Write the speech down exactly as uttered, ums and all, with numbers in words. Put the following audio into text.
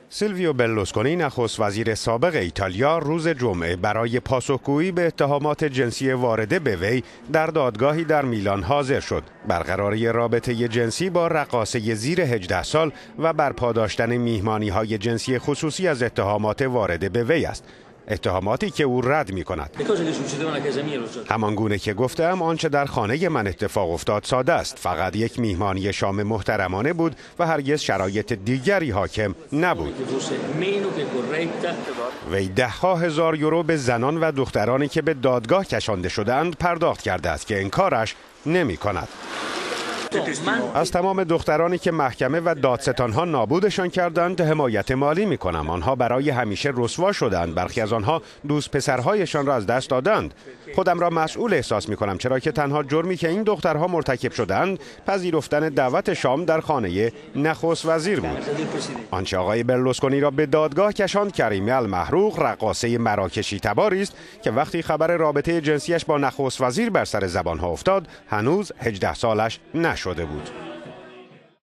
سیلویو برلوسکونی نخست وزیر سابق ایتالیا روز جمعه برای پاسخگویی به اتهامات جنسی وارده به وی در دادگاهی در میلان حاضر شد. برقراری رابطه جنسی با رقاصه زیر هجده سال و برپا داشتن میهمانی‌های جنسی خصوصی از اتهامات وارده به وی است. اتهاماتی که او رد می کند. همان گونه که گفتم آنچه در خانه من اتفاق افتاد ساده است. فقط یک میهمانی شام محترمانه بود و هرگز شرایط دیگری حاکم نبود. وی ده ها هزار یورو به زنان و دخترانی که به دادگاه کشانده شدند پرداخت کرده است که انکارش نمی کند. از تمام دخترانی که محکمه و دادستانها نابودشان کردند حمایت مالی می کنم. آنها برای همیشه رسوا شدند. برخی از آنها دوست پسرهایشان را از دست دادند. خودم را مسئول احساس می کنم، چرا که تنها جرمی که این دخترها مرتکب شدند پذیرفتن دعوت شام در خانه نخست وزیر بود. آنچه آقای برلوسکونی را به دادگاه کشاند کریمه المحروق، رقاصه مراکشی تباری است که وقتی خبر رابطه جنسیش با نخست وزیر بر سر زبانها افتاد هنوز هجده سالش نشده بود.